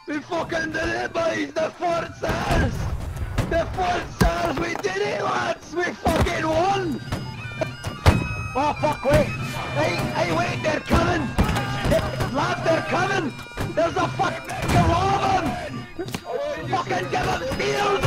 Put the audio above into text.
We fucking did it, boys! The Forcers! The Forcers! We did it, lads! We fucking won! Oh fuck, wait! Hey, wait, they're coming! Lads, they're coming! There's a fucking roll of them! Fucking give them spears!